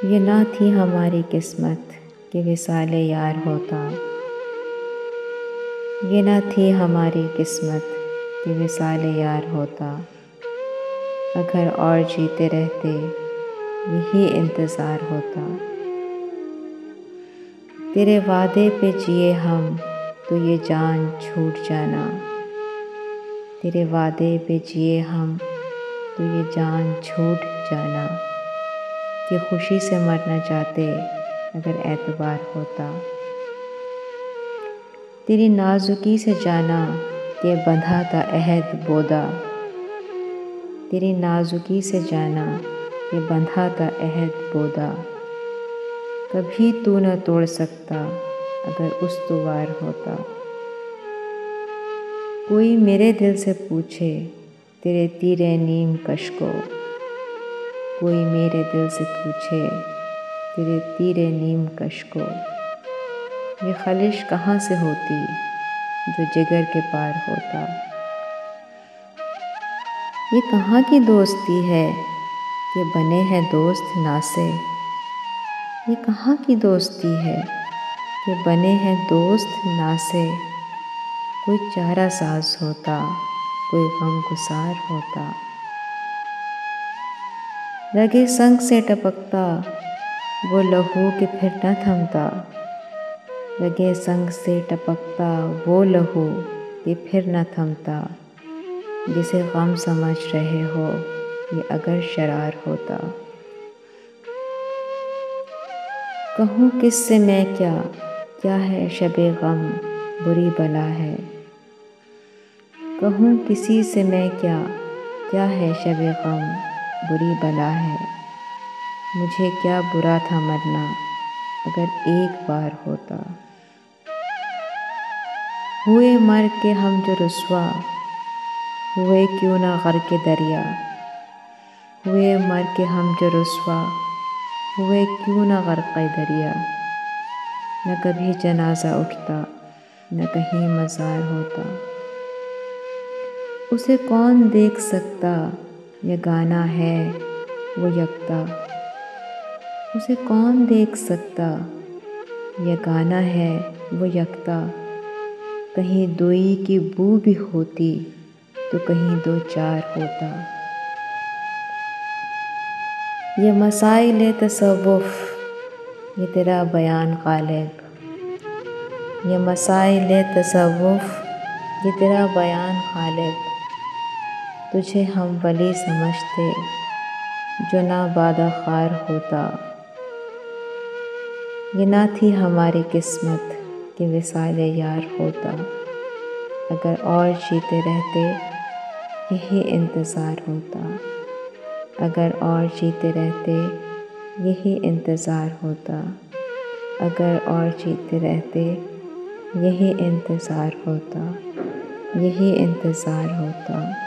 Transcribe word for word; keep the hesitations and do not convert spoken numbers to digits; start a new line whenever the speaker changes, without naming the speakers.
یہ نہ تھی ہماری قسمت کہ وصال یار ہوتا، یہ نہ تھی ہماری قسمت کہ وصال یار ہوتا، اگر اور جیتے رہتے یہی انتظار ہوتا۔ تیرے وعدے پہ جیے ہم تو یہ جان چھوٹ جانا، تیرے وعدے پہ جیے ہم تو یہ جان چھوٹ جانا، کہ خوشی سے مرنا چاہتے اگر اعتبار ہوتا۔ تیری نازکی سے جانا کہ بندھا تھا عہد بودا، تیری نازکی سے جانا کہ بندھا تھا عہد بودا، کبھی تو نہ توڑ سکتا اگر استوار ہوتا۔ کوئی میرے دل سے پوچھے تیرے تیر نیم کش کو، کوئی میرے دل سے پوچھے تیرے تیر نیم کش کو، یہ خلش کہاں سے ہوتی جو جگر کے پار ہوتا۔ یہ کہاں کی دوستی ہے کہ بنے ہیں دوست ناسے، یہ کہاں کی دوستی ہے کہ بنے ہیں دوست ناسے، کوئی چارہ ساز ہوتا، کوئی غم گسار ہوتا۔ رگے سنگ سے ٹپکتا وہ لہو کہ پھر نہ تھمتا، رگے سنگ سے ٹپکتا وہ لہو کہ پھر نہ تھمتا، جسے غم سمجھ رہے ہو یہ اگر شرار ہوتا۔ کہوں کس سے میں کیا کیا ہے شب غم بری بلا ہے، کہوں کسی سے میں کیا کیا ہے شب غم بری بلا ہے، مجھے کیا برا تھا مرنا اگر ایک بار ہوتا۔ ہوئے مر کے ہم جو رسوا ہوئے کیوں نہ غرق دریا، ہوئے مر کے ہم جو رسوا ہوئے کیوں نہ غرق دریا، نہ کبھی جنازہ اٹھتا نہ کہیں مزار ہوتا۔ اسے کون دیکھ سکتا یگانہ ہے وہ یکتا، اسے کون دیکھ سکتا یگانہ ہے وہ یکتا، کہیں دوئی کی بو بھی ہوتی تو کہیں دو چار ہوتا۔ یہ مسائل تصوف یہ تیرا بیان غالب، یہ مسائل تصوف یہ تیرا بیان غالب، تجھے ہم ولی سمجھتے جو نہ بادہ خار ہوتا۔ یہ نہ تھی ہماری قسمت کہ وصال یار ہوتا، اگر اور جیتے رہتے یہی انتظار ہوتا، اگر اور جیتے رہتے یہی انتظار ہوتا، اگر اور جیتے رہتے یہی انتظار ہوتا، یہی انتظار ہوتا۔